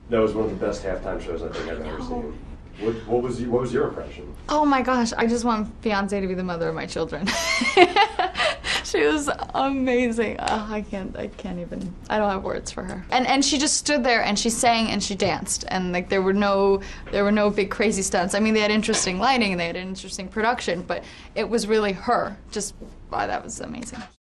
That was one of the best halftime shows I think I've ever seen. What was your impression? Oh my gosh, I just want Beyoncé to be the mother of my children. She was amazing. I can't even. I don't have words for her. And she just stood there and she sang and she danced, and like there were no big crazy stunts. I mean, they had interesting lighting and they had an interesting production, but it was really her. Just wow, that was amazing.